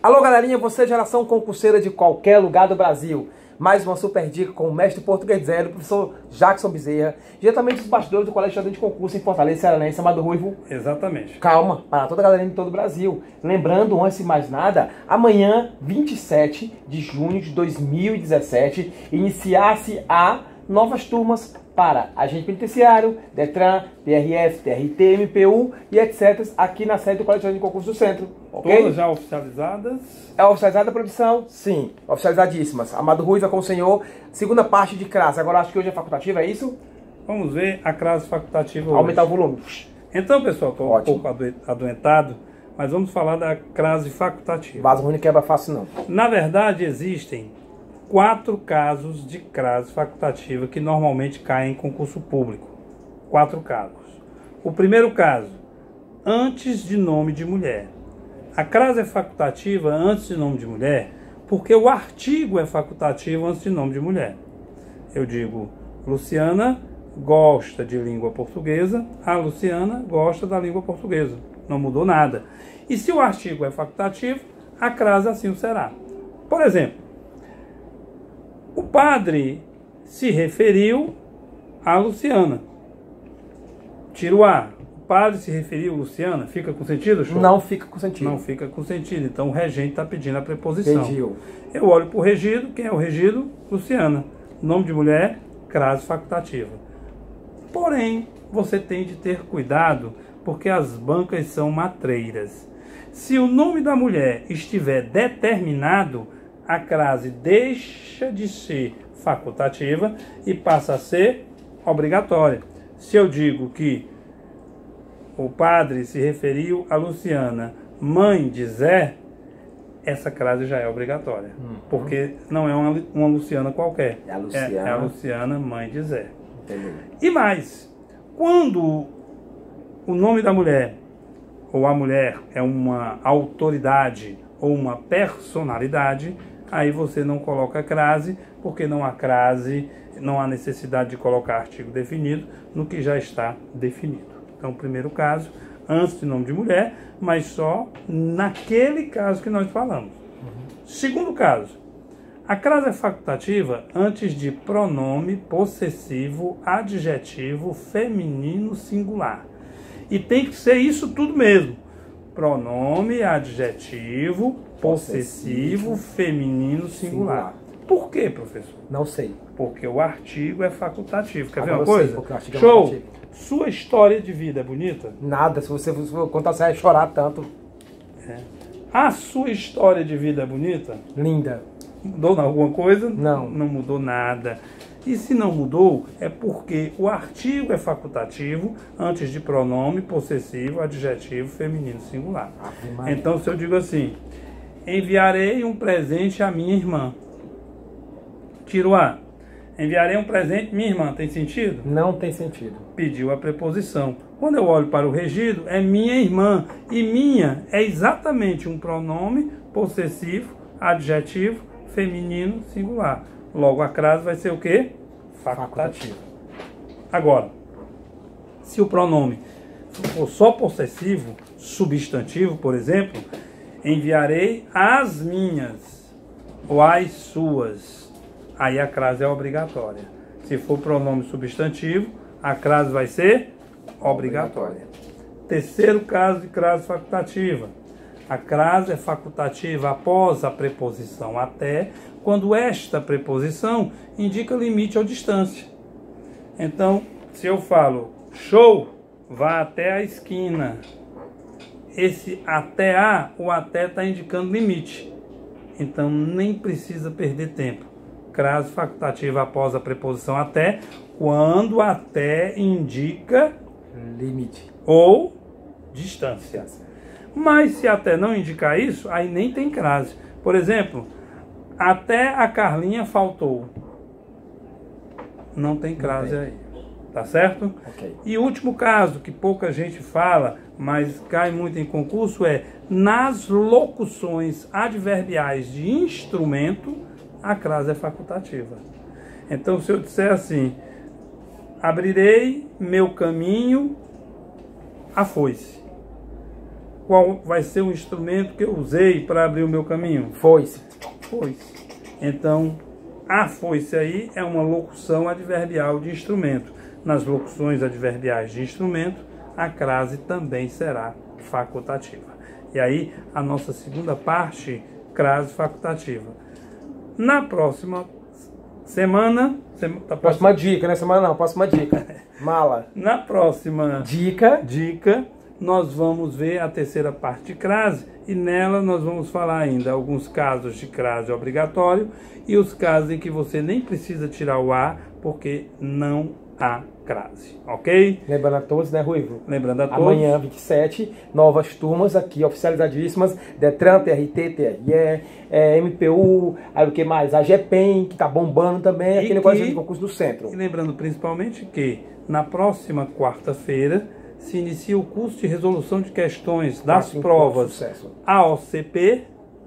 Alô, galerinha, você geração concurseira de qualquer lugar do Brasil. Mais uma super dica com o mestre português zero, o professor Jackson Bezerra, diretamente dos bastidores do Colégio de Concurso em Fortaleza, Cearense, Amado Ruivo. Exatamente. Calma, para toda a galerinha de todo o Brasil. Lembrando, antes de mais nada, amanhã, 27 de junho de 2017, iniciar-se a novas turmas para agente penitenciário, DETRAN, PRF, TRT, MPU e etc. aqui na sede do Colégio de Concurso do Centro. Okay? Todas já oficializadas? É oficializada a produção? Sim, oficializadíssimas. Amado Ruiva com o senhor. Segunda parte de CRAS. Agora acho que hoje é facultativa, é isso? Vamos ver a CRAS facultativa hoje. Aumentar o volume. Então, pessoal, estou um pouco adoentado, mas vamos falar da CRAS facultativa. Vaso ruim não quebra fácil, não. Na verdade, existem 4 casos de CRAS facultativa que normalmente caem em concurso público. 4 casos. O primeiro caso, antes de nome de mulher. A CRAS é facultativa antes de nome de mulher porque o artigo é facultativo antes de nome de mulher. Eu digo, Luciana gosta de língua portuguesa, a Luciana gosta da língua portuguesa. Não mudou nada. E se o artigo é facultativo, a CRAS assim o será. Por exemplo, o padre se referiu a Luciana. Tiro A. O padre se referiu a Luciana. Fica com sentido, show? Não fica com sentido. Não fica com sentido. Então o regente está pedindo a preposição. Entendi. Eu olho para o regido. Quem é o regido? Luciana. Nome de mulher, CRAS facultativa. Porém, você tem de ter cuidado porque as bancas são matreiras. Se o nome da mulher estiver determinado, a CRAS deixa de ser facultativa e passa a ser obrigatória. Se eu digo que o padre se referiu a Luciana, mãe de Zé, essa CRAS já é obrigatória. Porque não é uma Luciana qualquer. É a Luciana. É a Luciana, mãe de Zé. Entendeu? E mais, quando o nome da mulher ou a mulher é uma autoridade ou uma personalidade, aí você não coloca crase, porque não há crase, não há necessidade de colocar artigo definido no que já está definido. Então, primeiro caso, antes de nome de mulher, mas só naquele caso que nós falamos. Segundo caso, a crase é facultativa antes de pronome possessivo, adjetivo, feminino, singular. E tem que ser isso tudo mesmo. Pronome, adjetivo, possessivo, feminino, singular. Por quê, professor? Não sei. Porque o artigo é facultativo. Quer ver Agora uma eu sei, coisa? porque o artigo é Show! facultativo. Sua história de vida é bonita? Nada, se você contar, você vai chorar tanto. A sua história de vida é bonita? Linda. Mudou alguma coisa? Não. Não mudou nada. E se não mudou, é porque o artigo é facultativo antes de pronome, possessivo, adjetivo, feminino, singular. Então, se eu digo assim, enviarei um presente à minha irmã. Tiro A. Enviarei um presente à minha irmã. Tem sentido? Não tem sentido. Pediu a preposição. Quando eu olho para o regido, é minha irmã. E minha é exatamente um pronome possessivo, adjetivo, feminino, singular. Logo, a crase vai ser o quê? Facultativo. Agora, se o pronome for só possessivo, substantivo, por exemplo, enviarei as minhas ou as suas. Aí a crase é obrigatória. Se for pronome substantivo, a crase vai ser obrigatória. Terceiro caso de crase facultativa. A crase é facultativa após a preposição até, quando esta preposição indica limite ou distância. Então, se eu falo, show, vá até a esquina. Esse até a, o até está indicando limite. Então, nem precisa perder tempo. Crase facultativa após a preposição até, quando até indica limite ou distância. Mas se até não indicar isso, aí nem tem crase. Por exemplo, até a Carlinha faltou. Não tem crase aí. Tá certo? Okay. E o último caso, que pouca gente fala, mas cai muito em concurso, é nas locuções adverbiais de instrumento, a crase é facultativa. Então, se eu disser assim, abrirei meu caminho à foice. qual vai ser o instrumento que eu usei para abrir o meu caminho? Foice. Foice. Então, a foice aí é uma locução adverbial de instrumento. Nas locuções adverbiais de instrumento, a crase também será facultativa. E aí, a nossa segunda parte, crase facultativa. Na próxima semana... Próxima dica, não é semana não, próxima dica. Mala. Na próxima dica, nós vamos ver a terceira parte de crase e nela nós vamos falar ainda alguns casos de crase obrigatório e os casos em que você nem precisa tirar o A porque não há crase, ok? Lembrando a todos, né, Ruivo? Lembrando a todos. Amanhã, 27, novas turmas aqui, oficializadíssimas. Detran, TRT, TRE, MPU, aí o que mais? A GPEM, que tá bombando também, aqui no Colégio de Concurso do Centro. E lembrando principalmente que na próxima quarta-feira se inicia o curso de resolução de questões das provas AOCP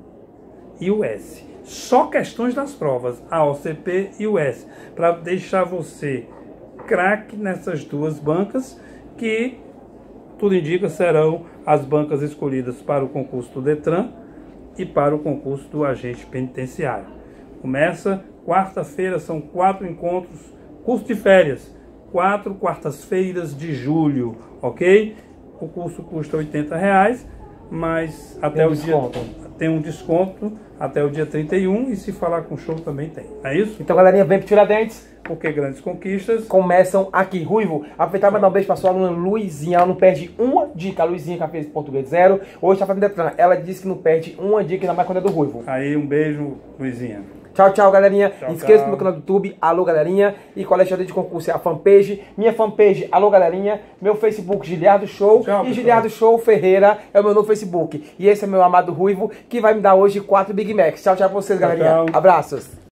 e US. Só questões das provas AOCP e US, para deixar você craque nessas duas bancas, que tudo indica serão as bancas escolhidas para o concurso do Detran e para o concurso do agente penitenciário. Começa quarta-feira, são 4 encontros, curso de férias, 4 quartas-feiras de julho, ok? O curso custa R$80, mas até o dia tem um desconto até o dia 31 e se falar com show também tem. É isso? Então, galerinha, vem pro Tiradentes. Porque grandes conquistas começam aqui. Ruivo, aproveitar e mandar um beijo pra sua aluna Luizinha. Ela não perde uma dica. A Luizinha, que ela fez português 0, hoje tá fazendo Detran. Ela disse que não perde uma dica, ainda mais quando é do Ruivo. Aí, um beijo, Luizinha. Tchau, tchau, galerinha. Inscreva-se no meu canal do YouTube, alô, galerinha. E Colégio de Concurso é a fanpage. Minha fanpage, alô, galerinha. Meu Facebook, Giliardo Show. Tchau, e Giliardo Show Ferreira é o meu novo Facebook. E esse é meu amado Ruivo, que vai me dar hoje 4 Big Macs. Tchau, tchau pra vocês, galerinha. Tchau. Abraços.